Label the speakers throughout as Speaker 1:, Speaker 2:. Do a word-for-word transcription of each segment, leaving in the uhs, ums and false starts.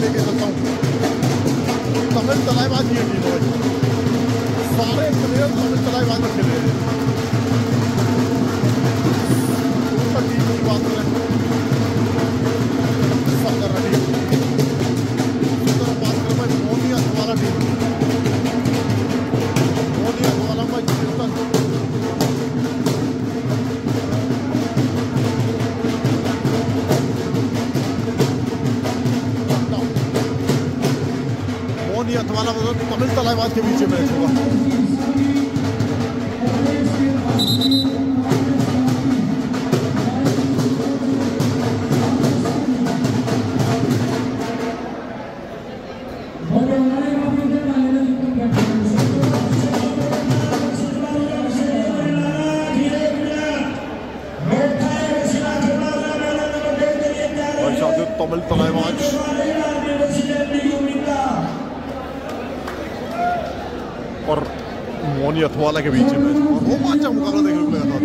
Speaker 1: लेके चलता हूँ। तमिल तलाईबाज की टीम है, सारे प्लेयर तमिल तलाईबाज में खेले हैं। टीम की बात करें सागर रेड्डी, बात करें भाई मोनिया वाला टीम, मोनिया वाला भाई चेतन, मोनिया वाला तमिल तलाईबाज के बीच में मैच होगा। तमिल तलाईबाज और मोनी अथवाला के बीच में रोमांचक मुकाबला देखने को मिला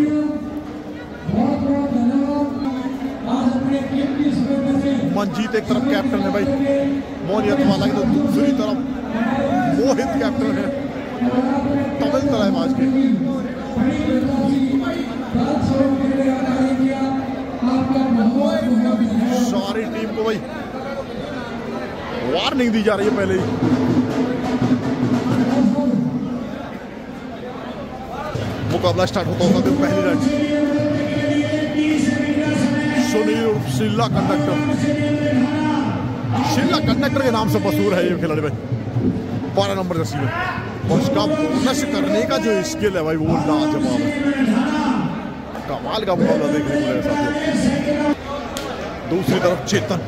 Speaker 1: था। मंजीत एक तरफ कैप्टन है भाई, मोनी अथवाला की तो दूसरी तरफ मोहित कैप्टन है तमिल तलाईबाज के। सारी टीम को भाई वार्निंग दी जा रही है पहले ही। मुकाबला स्टार्ट होता होगा तो पहली रन सुनील शिल्ला कंडक्टर, शिल्ला कंडक्टर के नाम से मशहूर है ये खिलाड़ी भाई, बारह नंबर जर्सी में। और उसका बोनस करने का जो स्किल है भाई वो लाजवाब है, कमाल का मुकाबला देखने को मिला साथियों। दूसरी तरफ चेतन,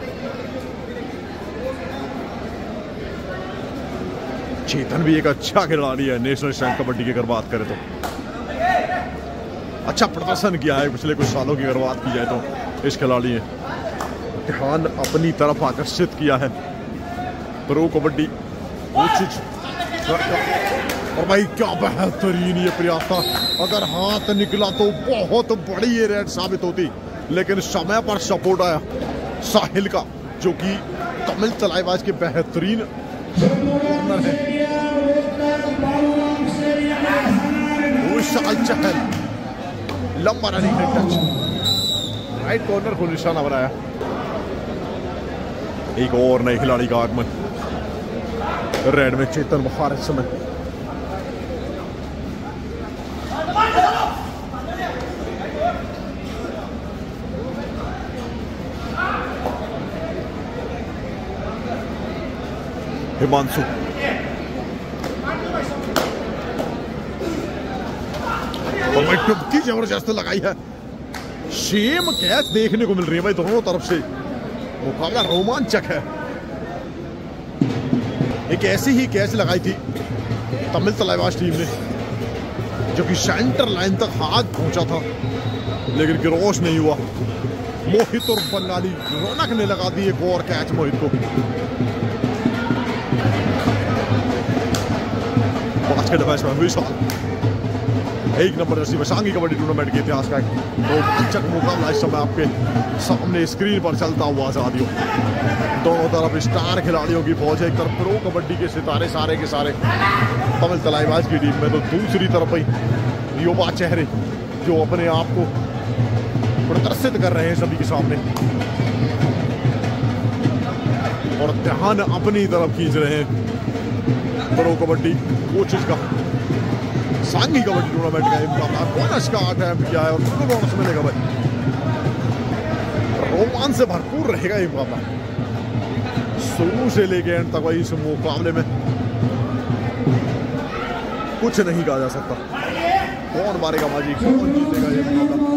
Speaker 1: चेतन भी एक अच्छा खिलाड़ी है नेशनल स्टैंड कबड्डी की अगर बात करें तो। अच्छा प्रदर्शन किया है पिछले कुछ सालों की अगर बात की जाए तो इस खिलाड़ी ने ध्यान अपनी तरफ आकर्षित किया है प्रो कबड्डी वो चीज। और भाई क्या बेहतरीन ये प्रयास था, अगर हाथ निकला तो बहुत बड़ी ये रेड साबित होती, लेकिन समय पर सपोर्ट आया साहिल का जो कि तमिल तलाईबाज के बेहतरीन कॉर्नर है। विशाल चहल लंबा रनिंग टच, राइट कॉर्नर को निशाना बनाया। एक और नए खिलाड़ी का आगमन, रेड में चेतन बहार इस समय। हिमांशु और भाई टुपकी जबरदस्त लगाई है, सेम कैच देखने को मिल रही है भाई दोनों तरफ से, मुकाबला रोमांचक है। एक ऐसी ही कैच लगाई थी तमिल तलाईबाज टीम ने जो कि सेंटर लाइन तक हाथ पहुंचा था लेकिन क्रॉस नहीं हुआ। मोहित और बंगाली रौनक ने लगा दी एक और कैच मोहित को। बास्केट मैच में विशाल एक नंबर जर्सी में सांघी कबड्डी टूर्नामेंट के इतिहास का रोमांचक मुकाबला इस समय आपके सामने स्क्रीन पर चलता हुआ साथियों। दोनों तरफ स्टार खिलाड़ियों की फौज है, एक तरफ प्रो कबड्डी के सितारे सारे के सारे तमिल तलाईबाज की टीम में, तो दूसरी तरफ भाई युवा चेहरे जो अपने आप को प्रदर्शित कर रहे हैं सभी के सामने और ध्यान अपनी तरफ खींच रहे हैं प्रो कबड्डी कोचेस का। सांघी कबड्डी टूर्नामेंट का मुकाबला बोनस का अटैम्प्ट किया है और फुल बोनस मिलेगा भाई, रोमांच से भरपूर रहेगा ये मुकाबला शुरू से लेके एंड तक। भाई इस मुकाबले में कुछ नहीं कहा जा सकता, कौन मारेगा बाजी, कौन जीतेगा ये मुकाबला।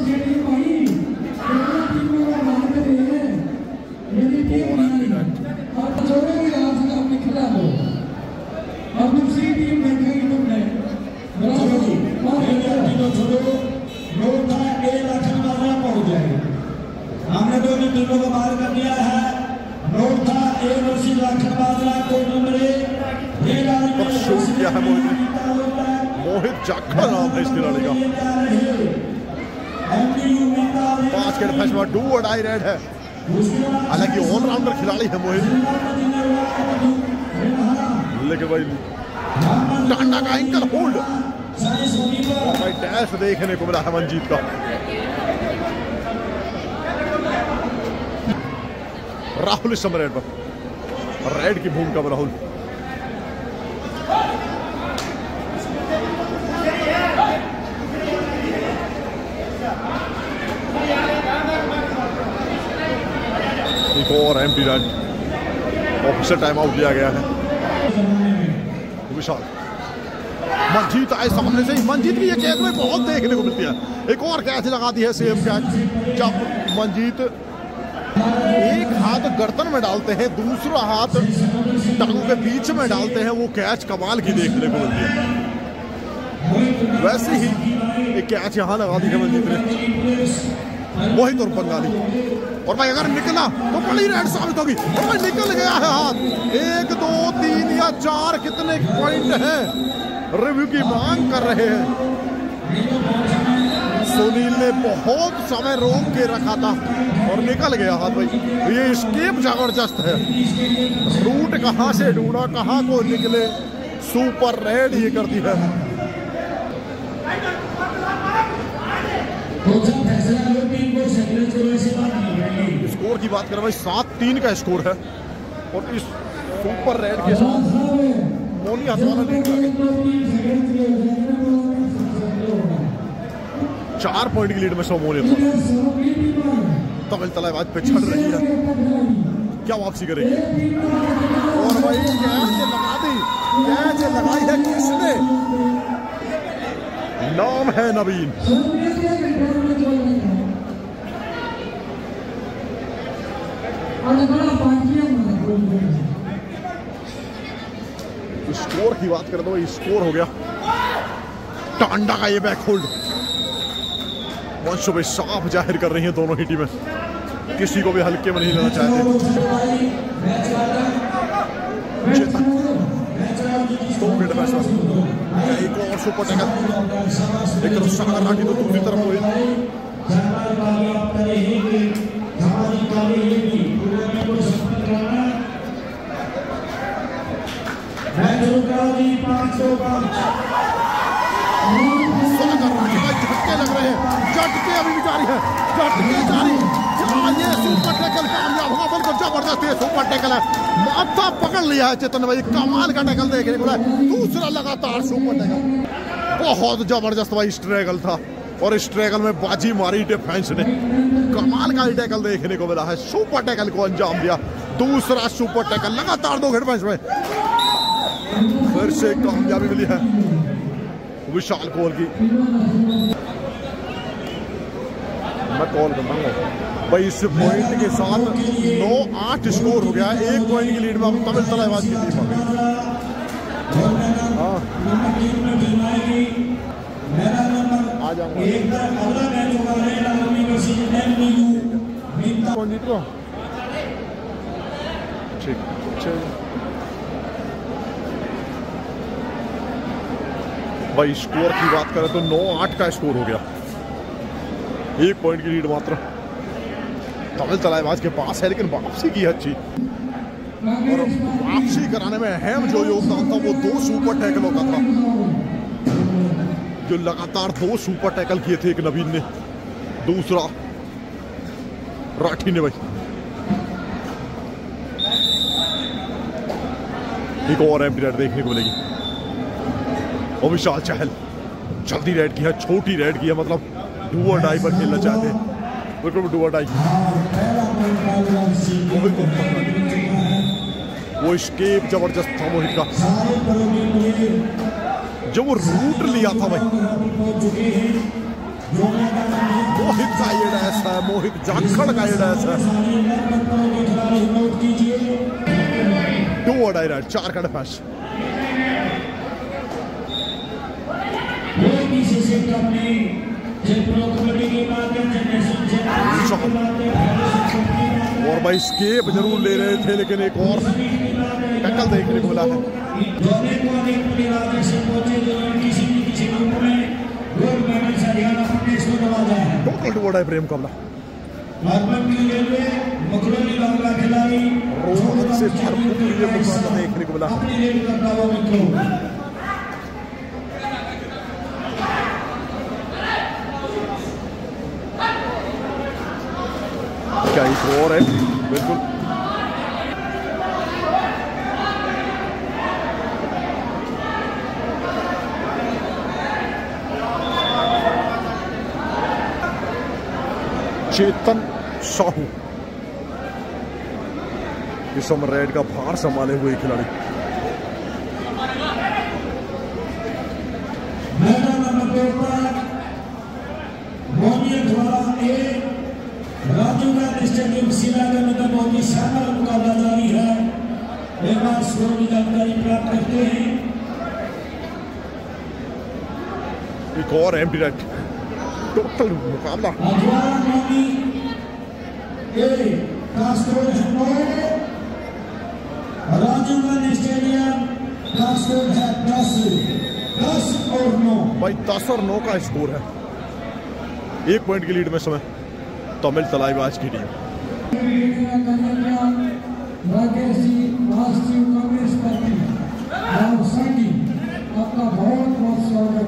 Speaker 2: हमने दोनों टीमों को बाहर कर दिया है। नोट था ए वर्षी लाखन बाजरा कोड नंबर एक
Speaker 1: शूट किया है मोहित मोहित जाखड़ नाम है इस खिलाड़ी का। पांच के फैसला डू और डाई रेड है हालांकि ऑलराउंडर खिलाड़ी है मोहित, लेकिन भाई टांडा का एंकल होल्ड और भाई डैश देखने को मिला है मंजीत का। राहुल इस समय रेड पर, रेड की भूमिका में राहुल। एक और empty raid, officer time out लिया गया है। विशाल मंजीत आए सामने से ही, मंजीत की ये कैच में बहुत देखने को मिलती है। एक और कैच लगा दी है सेम कैच, जब मंजीत एक हाथ गर्दन में डालते हैं, दूसरा हाथ टांगों के बीच में डालते हैं, वो कैच कमाल की देखने को मिलती है। वैसे ही एक कैच यहाँ लगा दी है मंजीत ने, मोहित और बंगाली। और भाई अगर निकला तो बड़ी रेड साबित होगी, और भाई निकल गया है हाथ। एक दो तीन या चार कितने पॉइंट हैं, रिव्यू की मांग कर रहे हैं। सुनील ने बहुत समय रोक के रखा था और निकल गया हाथ। भाई ये स्केप जबरदस्त है, रूट कहां से ढूंढा कहां को निकले, सुपर रेड ये करती है। स्कोर की बात करें भाई, सात तीन का स्कोर है और इस सुपर रेड के साथ मोनी हथवाना लीड कर गए। चार पॉइंट की लीड में सोमोनी तमिल तलाबाज पे चढ़ रही है, क्या वापसी करेगी। और भाई कैच लगा दी, कैच लगाई है किसने, नाम है नवीन। स्कोर की बात करें तो भाई स्कोर हो गया टांडा का ये बैक होल्ड। वंशो भाई साफ जाहिर कर रही हैं दोनों ही टीमें, किसी को भी हल्के में नहीं लेना चाहते। एक और सुपर टैकल, एक तरफ सागर राठी तो दूसरी तरफ हुई। झटके लग रहे हैं, झटके अभी भी जारी है, झटके जारी। ये सुपर टैकल कामयाब होगा, बिल्कुल जबरदस्त ये सुपर टैकल है, माथा पकड़ लिया है चेतन भाई, कमाल का टैकल देखने को मिला। दूसरा लगातार सुपर टैकल, बहुत जबरदस्त भाई स्ट्रगल था और स्ट्रगल में बाजी मारी डिफेंस ने, कमाल का टैकल देखने को मिला है। सुपर टैकल को अंजाम दिया, दूसरा सुपर टैकल लगातार दो डिफेंस में, फिर से कामयाबी मिली है विशाल कोहल की। मैं कॉल करता हूँ भाई, इस पॉइंट के साथ नौ आठ स्कोर हो गया है, एक पॉइंट की लीड में अब तमिल तलाबाज की टीम आ गई। हाँ आ जाऊंगा, कौन जीत रहा? ठीक, भाई स्कोर की बात करें तो नौ आठ का स्कोर हो गया, एक पॉइंट की लीड मात्र तमिल तलाबाज के पास है, लेकिन वापसी की अच्छी, और वापसी कराने में अहम जो योगदान था वो दो सुपर टैकलों का था, जो लगातार दो सुपर टैकल किए थे, एक नवीन ने, दूसरा राठी ने। भाई एक और एम्प्टी रेड देखने को मिलेगी, और विशाल चहल जल्दी रेड की है, छोटी रेड की है, मतलब डू और डाई पर खेलना चाहते हैं, बिल्कुल डू और डाई। वो स्केप जबरदस्त था मोहित का, जो वो रूट लिया था भाई, मोहित का ये डैश है, मोहित जाखड़ का ये डैश है। डू और डाई रेड, चार का डिफेंस। और भाई स्केप जरूर ले रहे थे, लेकिन एक और टैकल देखने को मिला है। टोटल डू और डाई प्रेम मुकाबला।
Speaker 2: मकरोनी गांव का खिलाड़ी
Speaker 1: रोमांच से भरपूर ये मुकाबला देखने को मिला।
Speaker 2: अपनी रेड करता हुआ मित्रों
Speaker 1: क्या एक और है बिल्कुल चेतन साहू इस समय रेड का भार संभाले हुए खिलाड़ी।
Speaker 2: मैदान नंबर दो पर मोमियत वाला ए राजीव गांधी स्टेडियम श्रीनगर में बहुत ही शानदार मुकाबला जारी है। एक बार स्कोर की जानकारी प्राप्त करते हैं।
Speaker 1: एक और एम्प्टी रेड टोटल मुकाबला
Speaker 2: अजवान मोमी ए का स्कोर है नौ। राजीव गांधी स्टेडियम का स्कोर है दस दस और नौ।
Speaker 1: भाई दस और नौ का स्कोर है। एक पॉइंट की लीड में समय तमिल तलाईबाज की टीम।
Speaker 2: राकेश जी राष्ट्रीय कांग्रेस पार्टी और संघी आपका बहुत बहुत स्वागत।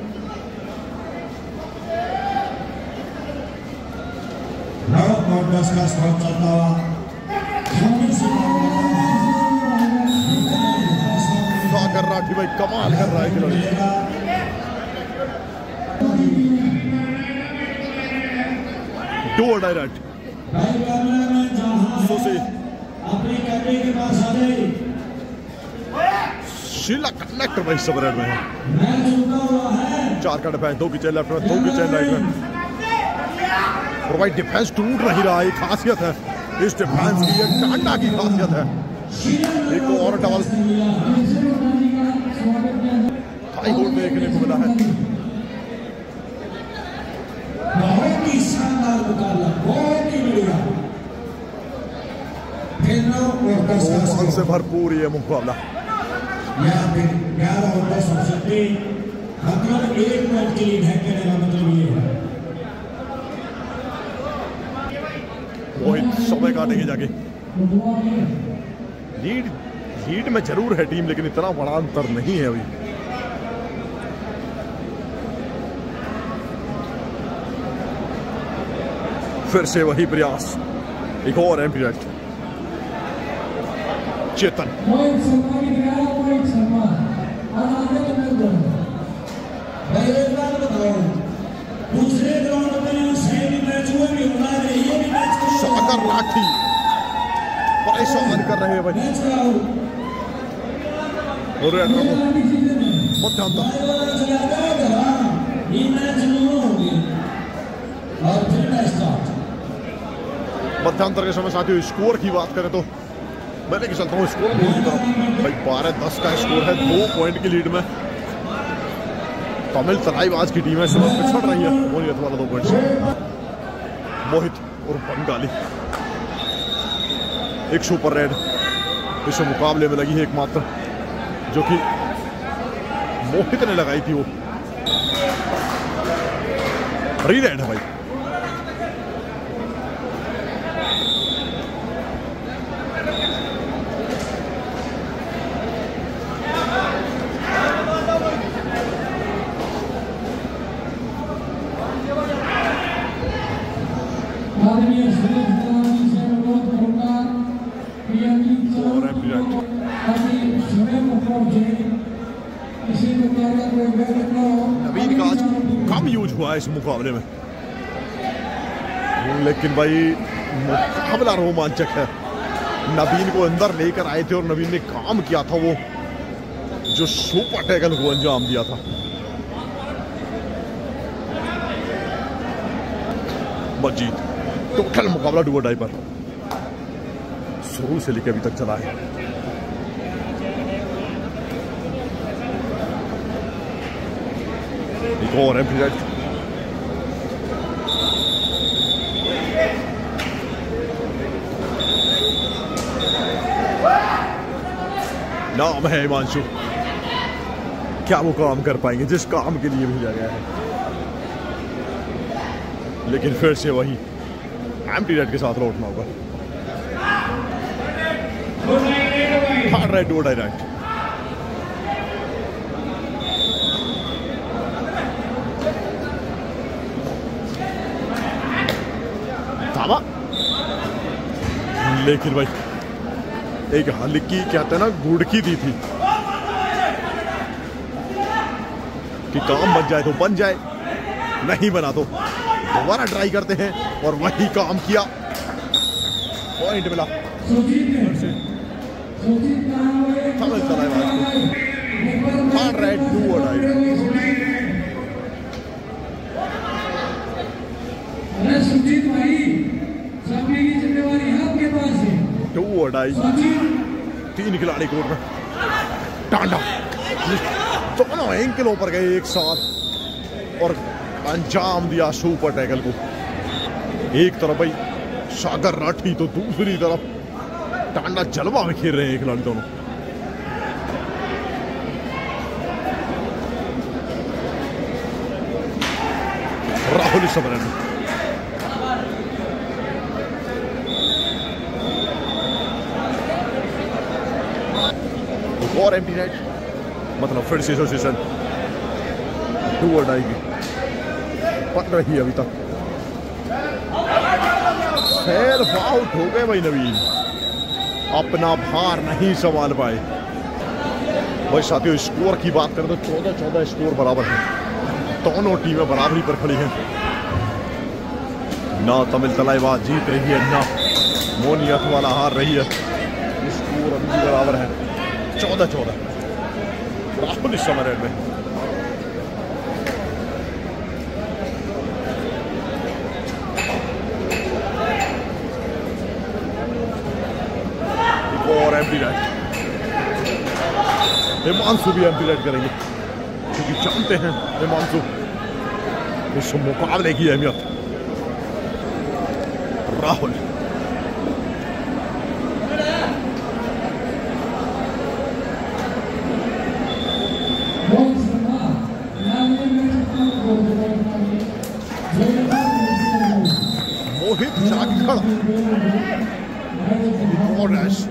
Speaker 2: दस का स्कोर चलता हुआ
Speaker 1: कर राठी भाई कमाल कर रहा है खिलाड़ी। टू डायरेक्ट शीला कनेक्टर भाई सब रेड में है। चार का डिफेंस, दो की चेन लेफ्ट में, दो की चेन राइट में और भाई डिफेंस टूट नहीं रहा है। खासियत है इस डिफेंस की, ये टाटा की खासियत है। एक और डबल हाई होल्ड देखने को मिला है।
Speaker 2: बहुत ही शानदार मुकाबला, बहुत ही बढ़िया
Speaker 1: रोमांच से भरपूर ये मुकाबला।
Speaker 2: यहाँ पे ग्यारह और दस हो सकते मतलब एक पॉइंट की लीड है। कहने का मतलब ये है
Speaker 1: मोहित समय काटेंगे जाके। लीड लीड में जरूर है टीम लेकिन इतना बड़ा अंतर नहीं है अभी। फिर से वही प्रयास, एक और एम्प्टी रेड चेतन।
Speaker 2: दूसरे ग्राउंड में सही मैच हुए भी होना है। ये भी मैच
Speaker 1: सागर राठी परेशान कर रहे हैं भाई। और मध्यांतर के समय साथियों स्कोर की बात करें तो मैं लेके चलता हूँ स्कोर बोर्ड की तरफ। भाई बारह दस का स्कोर है, दो पॉइंट की लीड में तमिल तलाईबाज की टीम है। इस समय पिछड़ रही है मोहित वाला दो पॉइंट से। मोहित और बंगाली एक सुपर रेड इस मुकाबले में लगी है एकमात्र जो कि मोहित ने लगाई थी। वो री रेड है भाई। नवीन का आज कम यूज हुआ है इस मुकाबले में लेकिन भाई मुकाबला रोमांचक है। नवीन को अंदर लेकर आए थे और नवीन ने काम किया था वो जो सुपर टैकल को अंजाम दिया था। मजीद टोटल मुकाबला डू और डाई पर शुरू से लेकर अभी तक चला है। एक और एम्प्टी रेड नाम है हिमांशु। क्या वो काम कर पाएंगे जिस काम के लिए भेजा गया है। लेकिन फिर से वही एम्प्टी रेड के साथ लौटना होगा। Hard right to direct. धावा, लेकिन भाई एक हल्की कहते हैं ना गुड़की दी थी कि काम बन जाए तो बन जाए, नहीं बना तो दोबारा ट्राई करते हैं, और वही काम किया, पॉइंट मिला।
Speaker 2: सुजीत भाई, सामने की जिम्मेवारी आपके पास है।
Speaker 1: टू अढ़ाई, तीन खिलाड़ी कोर्ट में, टांडा दोनों एंकलों पर गए एक साथ और अंजाम दिया सुपर टैकल को। एक तरफ भाई सागर राठी तो दूसरी तरफ टांडा जलवा में खेल रहे हैं खिलाड़ी दोनों। राहुल समरन और एम्प्टी राइट, मतलब फिर से एसोसिएशन टू अढ़ाई की पट रही है अभी तक। सेल्फ आउट हो गए भाई नवीन, अपना भार नहीं संभाल पाए। भाई साथियों, स्कोर की बात करें तो चौदह चौदह स्कोर बराबर है, दोनों टीमें बराबरी पर खड़ी हैं। ना तमिल तलाईवाल जीत रही है, ना मोनियत वाला हार रही है। स्कोर अभी भी बराबर है, चौदह चौदह। राहुल इस समय में और एम्प्टी राइट, हिमांशु भी एम्प्टी राइट करेंगे क्योंकि जानते हैं हिमांशु इस मुकाबले की अहमियत। राहुल मोहित जाखड़ और रैश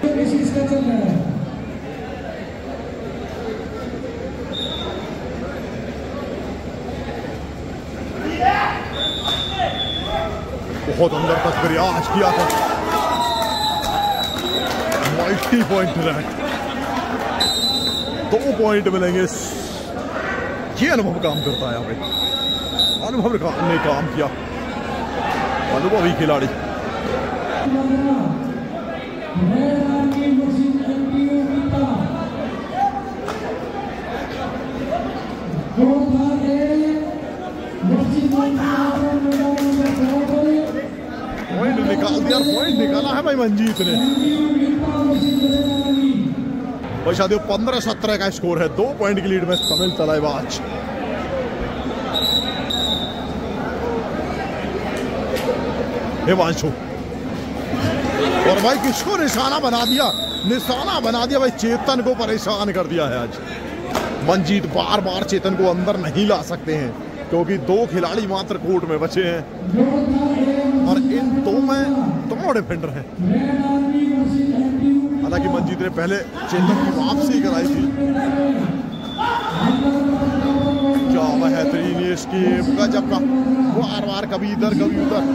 Speaker 1: बहुत अंदर तक प्रयास किया था, मल्टी पॉइंट रैक, दो पॉइंट मिलेंगे। ये अनुभव काम करता है यहाँ पे, अनुभव ने काम किया, अनुभवी खिलाड़ी। पॉइंट निकाल दिया, पॉइंट निकाला है भाई मंजीत ने। भाई साथियों, पंद्रह सत्रह का स्कोर है, दो पॉइंट की लीड में तमिल तलाईवाल। हिमांशु और भाई किसको निशाना बना दिया, निशाना बना दिया भाई, चेतन को परेशान कर दिया है आज। मंजीत बार बार चेतन को अंदर नहीं ला सकते हैं क्योंकि दो खिलाड़ी मात्र कोर्ट में बचे हैं और इन दो में दोनों डिफेंडर हैं। हालांकि मंजीत ने पहले चेतन की वापसी कराई थी। क्या बेहतरीन इसकी गजब का, बार बार कभी इधर कभी उधर।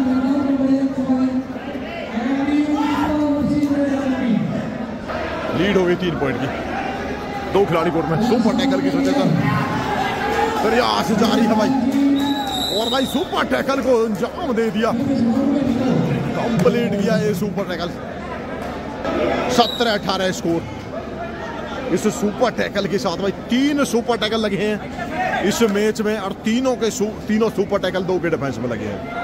Speaker 1: लीड हो गई तीन पॉइंट की, दो खिलाड़ी कोर्ट में। सुपर टैकल की सोचे प्रयास जारी है भाई, और भाई सुपर टैकल को अंजाम दे दिया, कंप्लीट किया ये सुपर टैकल। सत्रह अठारह स्कोर इस सुपर टैकल के साथ भाई। तीन सुपर टैकल लगे हैं इस मैच में और तीनों के सु, तीनों सुपर टैकल दो के डिफेंस में लगे हैं।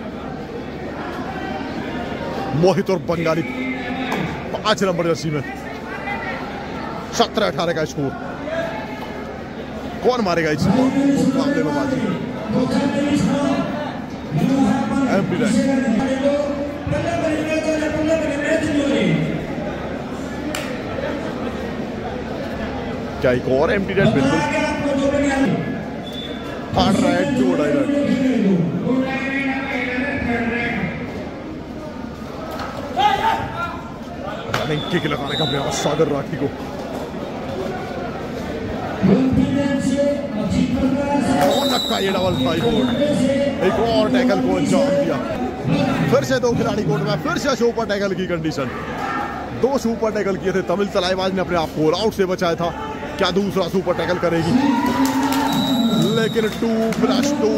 Speaker 1: मोहित और बंगाली पांच नंबर जर्सी में। सत्रह अठारह का स्कोर, कौन मारेगा इस मामले में बाजी? एम्प्टी राइट, क्या एक और एम्प्टी राइट? बिल्कुल hard right, to direct. Running kick लगाने का प्रयास सागर राठी को। का ये डबल फाइव कोर्ट, एक और टैकल को अंजाम दिया। फिर से दो खिलाड़ी कोर्ट में, फिर से सुपर टैकल की कंडीशन। दो सुपर टैकल किए थे, तमिल तलाईबाज ने अपने आप को आउट से बचाया था। क्या दूसरा सुपर टैकल करेगी? लेकिन टू प्लस टू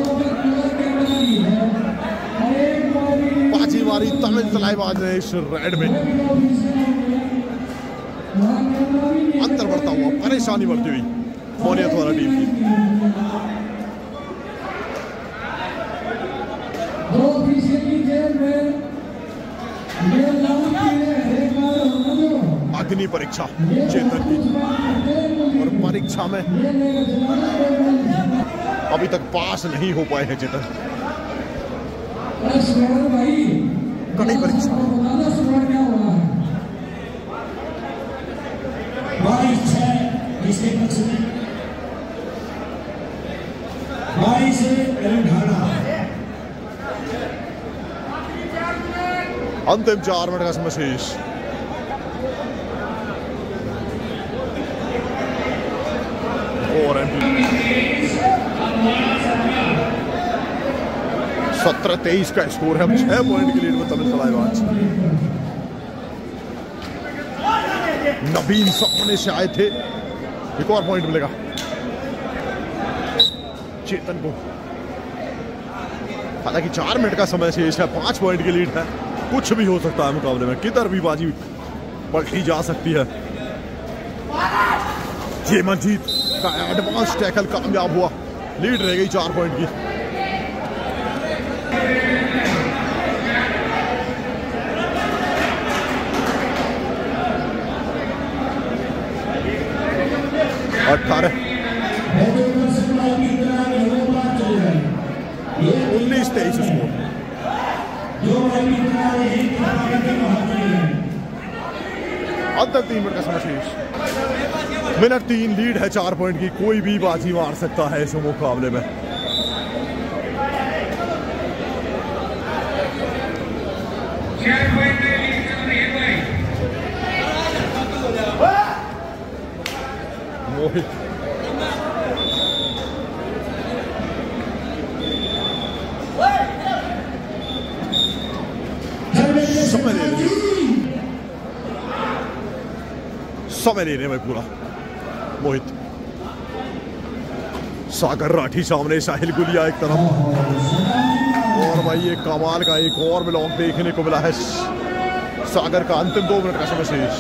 Speaker 1: पांचवी बारी तमिल तलाईबाज ने इस रेड में अंतर बढ़ता हुआ, परेशानी बढ़ती हुई मोनियत वाला टीम की। अग्नि परीक्षा चेतन की, और परीक्षा में अभी तक पास नहीं हो पाए हैं चेतन। कड़ी परीक्षा अंतिम चार मिनट का समय शेष। और सत्रह तेईस का स्कोर है। छह पॉइंट की लीड में तमिल तलाईबाज। नवीन सामने से आए थे, एक और पॉइंट मिलेगा चेतन को। हालांकि चार मिनट का समय शेष है, पांच पॉइंट की लीड है। कुछ भी हो सकता है मुकाबले में, किधर भी बाजी पलटी जा सकती है। ये मंजीत का एडवांस टैकल कामयाब हुआ, लीड रह गई चार पॉइंट की। अठारह उन्नीस तेईस स्कोर। अंतर तीन मिनट का समय शेष। मिनट तीन लीड है चार पॉइंट की। कोई भी बाजी मार सकता है इस मुकाबले में। मोहित समय ले रहे समय ले रहे भाई पूरा। मोहित, सागर राठी सामने, साहिल गुलिया एक तरफ, और भाई ये कमाल का एक और ब्लॉक देखने को मिला है सागर का। अंतिम दो मिनट का समय शेष।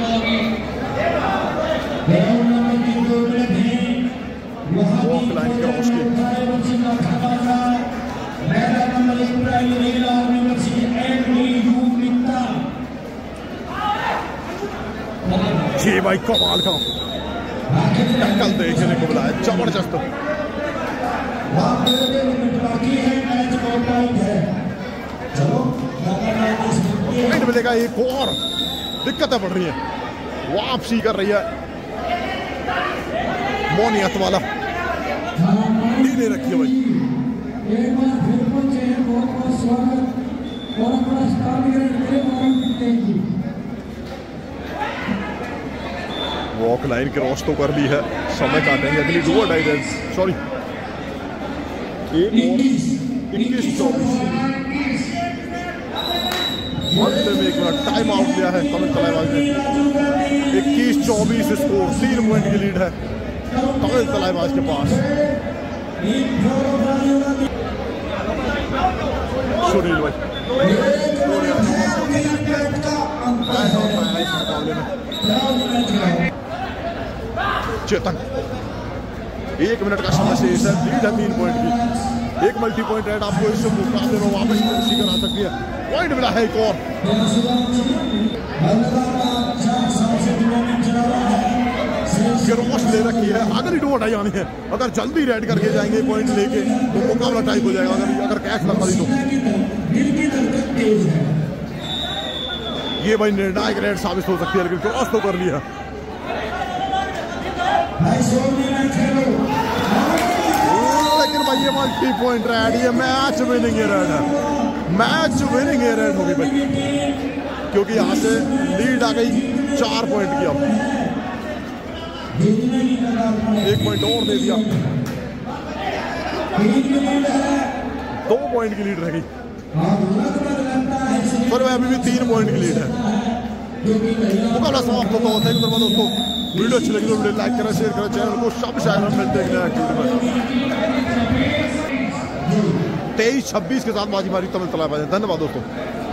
Speaker 1: वॉक लाइन क्रॉस की जी भाई, कमाल का टक्कल देखने को मिला है, जबरदस्त। पॉइंट मिलेगा एक और। दिक्कतें बढ़ रही है, वापसी कर रही है मोनियत वाला। ढीले रखिए भाई। वॉक लाइन क्रॉस तो कर ली है, समय काटेंगे अगली दो ढाई रन। सॉरी एक और इक्कीस चौबीस अंतिम एक मिनट टाइम आउट लिया है तमिल तलाईबाज ने। इक्कीस चौबीस स्कोर, तीन पॉइंट की लीड है तमिल तलाईबाज के पास। सुनील भाई चेतन, एक मिनट का समय शेष है, लीड है तीन पॉइंट की। एक मल्टी पॉइंट रेड आपको इस मुकाबले में वापस वापसी करा सकती है। पॉइंट मिला है एक और। क्रॉस ले रखी है, अगली दो हटाई आनी है। अगर जल्दी रेड करके जाएंगे पॉइंट लेके तो मुकाबला टाइप हो जाएगा। अगर अगर कैच लगा दी तो ये भाई निर्णायक रेड साबित हो सकती है, लेकिन क्रॉस तो कर लिया। लेकिन भाई ये मल्टी पॉइंट रेड, ये मैच विनिंग रेड है, मैच विनिंग रेड होगी भाई। क्योंकि यहाँ से लीड आ गई चार पॉइंट की। अब एक पॉइंट और दे दिया, दो पॉइंट की लीड रह गई। पर वह अभी भी तीन पॉइंट की लीड है। मुकाबला समाप्त होता है। थैंक यू दोस्तों, वीडियो अच्छी लगी तो वीडियो लाइक करें, शेयर करें, चैनल को सब शायद मिलते हैं तेईस छब्बीस के साथ बाजी मारी तमिल तला। धन्यवाद दोस्तों।